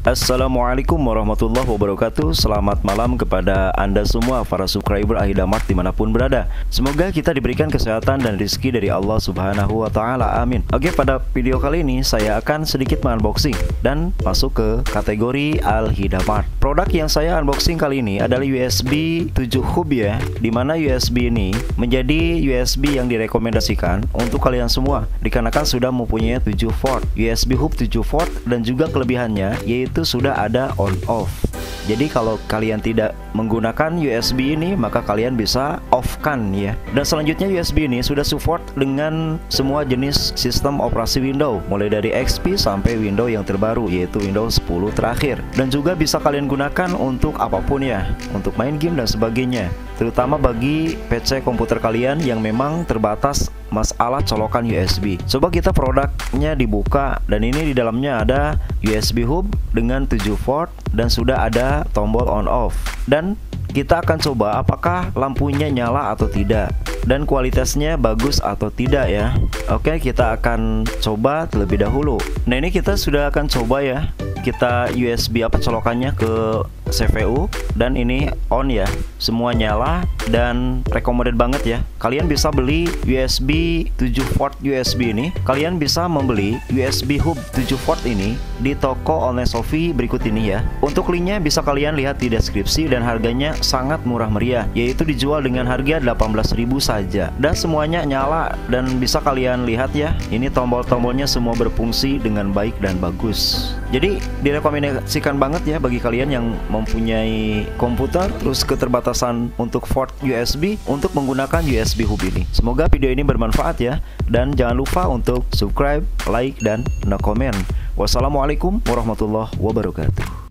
Assalamualaikum warahmatullahi wabarakatuh. Selamat malam kepada Anda semua para subscriber Ahidamart dimanapun berada. Semoga kita diberikan kesehatan dan rezeki dari Allah Subhanahu wa Ta'ala, amin. Oke, pada video kali ini saya akan sedikit unboxing dan masuk ke kategori Al-Hidamart. Produk yang saya unboxing kali ini adalah USB 7 hub ya, dimana USB ini menjadi USB yang direkomendasikan untuk kalian semua dikarenakan sudah mempunyai 7 port USB hub 7 port, dan juga kelebihannya yaitu sudah ada on off. Jadi kalau kalian tidak menggunakan USB ini, maka kalian bisa off-kan ya. Dan selanjutnya USB ini sudah support dengan semua jenis sistem operasi Windows, mulai dari XP sampai Windows yang terbaru yaitu Windows 10 terakhir. Dan juga bisa kalian gunakan untuk apapun ya, untuk main game dan sebagainya, terutama bagi PC komputer kalian yang memang terbatas masalah colokan USB. Coba kita produknya dibuka, dan ini di dalamnya ada USB hub dengan 7 port dan sudah ada tombol on off. Dan kita akan coba apakah lampunya nyala atau tidak dan kualitasnya bagus atau tidak ya. Oke, kita akan coba terlebih dahulu. Nah, ini kita sudah akan coba ya. Kita USB colokannya ke CPU, dan ini on ya, semua nyala dan recommended banget ya. Kalian bisa beli USB 7 port USB ini. Kalian bisa membeli USB hub 7 port ini di toko online Shopee berikut ini ya. Untuk linknya bisa kalian lihat di deskripsi, dan harganya sangat murah meriah, yaitu dijual dengan harga 18.000 saja. Dan semuanya nyala, dan bisa kalian lihat ya, ini tombol-tombolnya semua berfungsi dengan baik dan bagus. Jadi direkomendasikan banget ya bagi kalian yang mempunyai komputer terus keterbatasan untuk port USB untuk menggunakan USB hub ini. Semoga video ini bermanfaat ya, dan jangan lupa untuk subscribe, like, dan no comment. Wassalamualaikum warahmatullahi wabarakatuh.